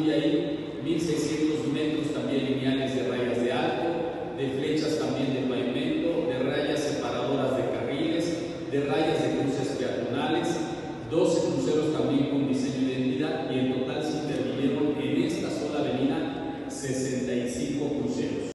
incluye ahí 1.600 metros también lineales de rayas de alto, de flechas también de pavimento, de rayas separadoras de carriles, de rayas de cruces peatonales, 12 cruceros también con diseño de identidad y el